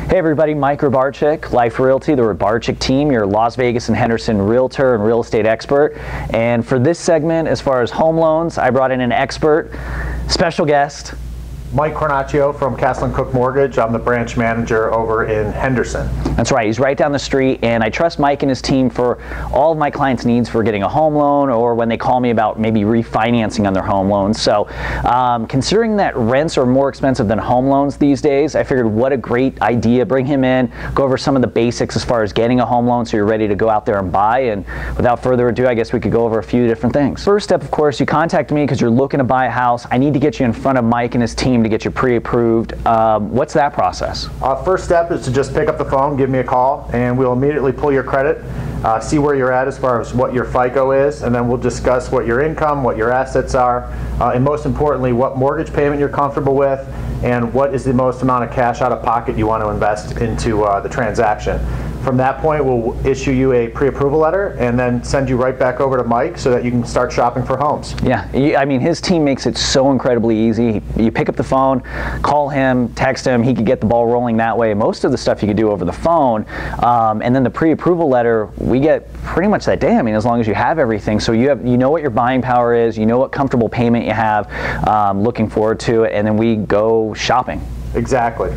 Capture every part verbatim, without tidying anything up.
Hey everybody, Mike Robarczyk, Life Realty, the Robarczyk team, your Las Vegas and Henderson realtor and real estate expert. And for this segment, as far as home loans, I brought in an expert, special guest, Mike Cornachio from Cooke Mortgage. I'm the branch manager over in Henderson. That's right, he's right down the street, and I trust Mike and his team for all of my clients' needs for getting a home loan or when they call me about maybe refinancing on their home loans. So um, considering that rents are more expensive than home loans these days, I figured what a great idea. Bring him in, go over some of the basics as far as getting a home loan so you're ready to go out there and buy. And without further ado, I guess we could go over a few different things. First step, of course, you contact me because you're looking to buy a house. I need to get you in front of Mike and his team to get you pre-approved. Um, what's that process? Uh, first step is to just pick up the phone, give me a call, and we'll immediately pull your credit, uh, see where you're at as far as what your FICO is, and then we'll discuss what your income, what your assets are, uh, and most importantly, what mortgage payment you're comfortable with, and what is the most amount of cash out of pocket you want to invest into uh, the transaction. From that point, we'll issue you a pre-approval letter and then send you right back over to Mike so that you can start shopping for homes. Yeah, I mean, his team makes it so incredibly easy. You pick up the phone, call him, text him, he could get the ball rolling that way. Most of the stuff you could do over the phone. Um, and then the pre-approval letter, we get pretty much that day. I mean, as long as you have everything. So you have, you know what your buying power is, you know what comfortable payment you have, um, looking forward to it, and then we go shopping. Exactly.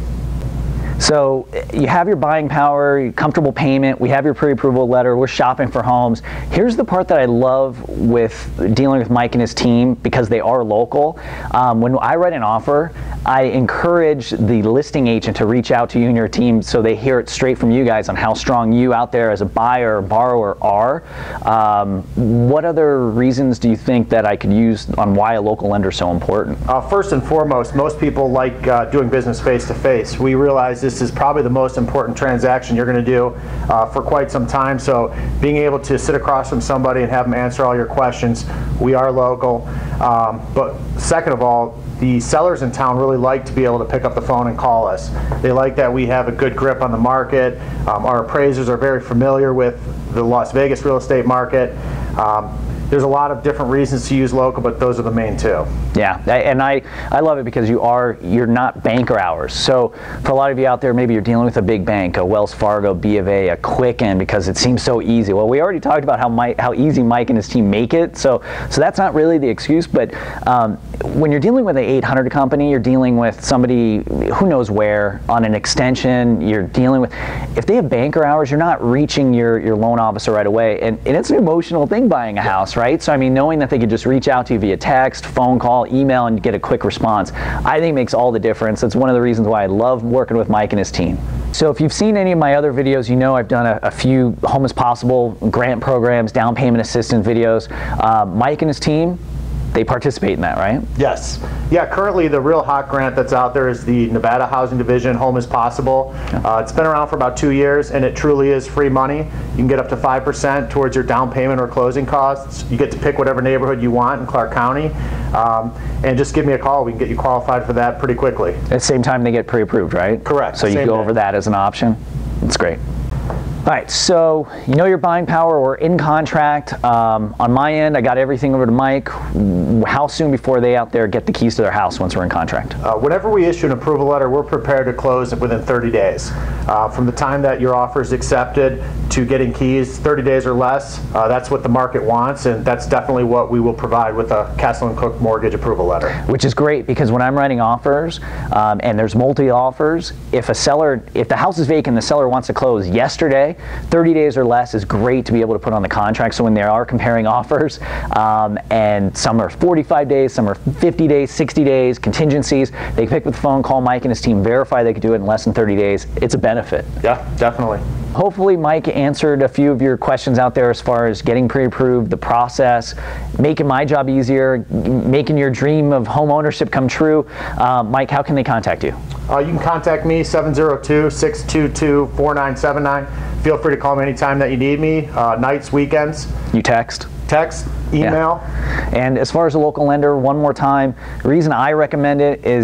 So you have your buying power, your comfortable payment, we have your pre-approval letter, we're shopping for homes. Here's the part that I love with dealing with Mike and his team, because they are local. Um, when I write an offer, I encourage the listing agent to reach out to you and your team so they hear it straight from you guys on how strong you out there as a buyer or borrower are. Um, what other reasons do you think that I could use on why a local lender is so important? Uh, first and foremost, most people like uh, doing business face-to-face. We realize this is probably the most important transaction you're going to do uh, for quite some time. So being able to sit across from somebody and have them answer all your questions, we are local. Um, but second of all, the sellers in town really like to be able to pick up the phone and call us. They like that we have a good grip on the market. Um, our appraisers are very familiar with the Las Vegas real estate market. Um, There's a lot of different reasons to use local, but those are the main two. Yeah, and I, I love it because you are, you're not banker hours. So for a lot of you out there, maybe you're dealing with a big bank, a Wells Fargo, B of A, a Quicken, because it seems so easy. Well, we already talked about how Mike, how easy Mike and his team make it. So, so that's not really the excuse, but um, when you're dealing with an eight hundred company, you're dealing with somebody who knows where on an extension, you're dealing with, if they have banker hours, you're not reaching your, your loan officer right away. And, and it's an emotional thing buying a house, right? So I mean, knowing that they could just reach out to you via text, phone call, email, and get a quick response, I think makes all the difference. That's one of the reasons why I love working with Mike and his team. So if you've seen any of my other videos, you know I've done a, a few Home is Possible grant programs, down payment assistance videos. Uh, Mike and his team, they participate in that, right? Yes. Yeah, currently the real hot grant that's out there is the Nevada Housing Division Home is Possible. Uh, it's been around for about two years and it truly is free money. You can get up to five percent towards your down payment or closing costs. You get to pick whatever neighborhood you want in Clark County. Um, and just give me a call. We can get you qualified for that pretty quickly. At the same time they get pre-approved, right? Correct. So you Same go day. over that as an option. That's great. All right, so you know your buying power, we're in contract. Um, on my end, I got everything over to Mike. How soon before they out there get the keys to their house once we're in contract? Uh, whenever we issue an approval letter, we're prepared to close within thirty days. Uh, from the time that your offer is accepted to getting keys, thirty days or less, uh, that's what the market wants, and that's definitely what we will provide with a Cooke Mortgage approval letter. Which is great, because when I'm writing offers, um, and there's multi-offers, if a seller, if the house is vacant, the seller wants to close yesterday, thirty days or less is great to be able to put on the contract. So when they are comparing offers, um, and some are forty-five days, some are fifty days, sixty days, contingencies, they pick up the phone, call Mike and his team, verify they could do it in less than thirty days. It's a benefit. Yeah, definitely. Hopefully Mike answered a few of your questions out there as far as getting pre-approved, the process, making my job easier, making your dream of home ownership come true. Uh, Mike, how can they contact you? Uh, you can contact me, seven zero two, six two two, four nine seven nine. Feel free to call me anytime that you need me, uh, nights, weekends. You text? Text, email. Yeah. And as far as a local lender, one more time, the reason I recommend it is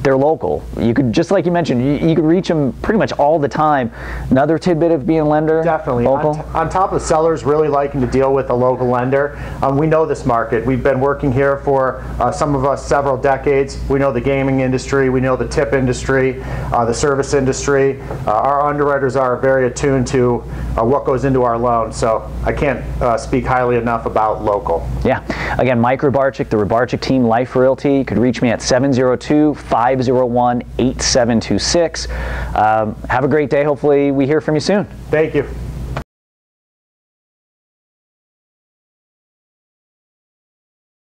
they're local. You could, just like you mentioned, you, you could reach them pretty much all the time. Another tidbit of being a lender? Definitely. Local? On, t on top of sellers really liking to deal with a local lender, um, we know this market. We've been working here for uh, some of us several decades. We know the gaming industry, we know the tip industry, uh, the service industry. Uh, our underwriters are very attuned to uh, what goes into our loan, so I can't uh, speak highly enough about local. Yeah. Again, Mike Rybarczyk, the Rybarczyk team, Life Realty. You could reach me at seven zero two, five zero one, eight seven two six. Um, have a great day. Hopefully we hear from you soon. Thank you.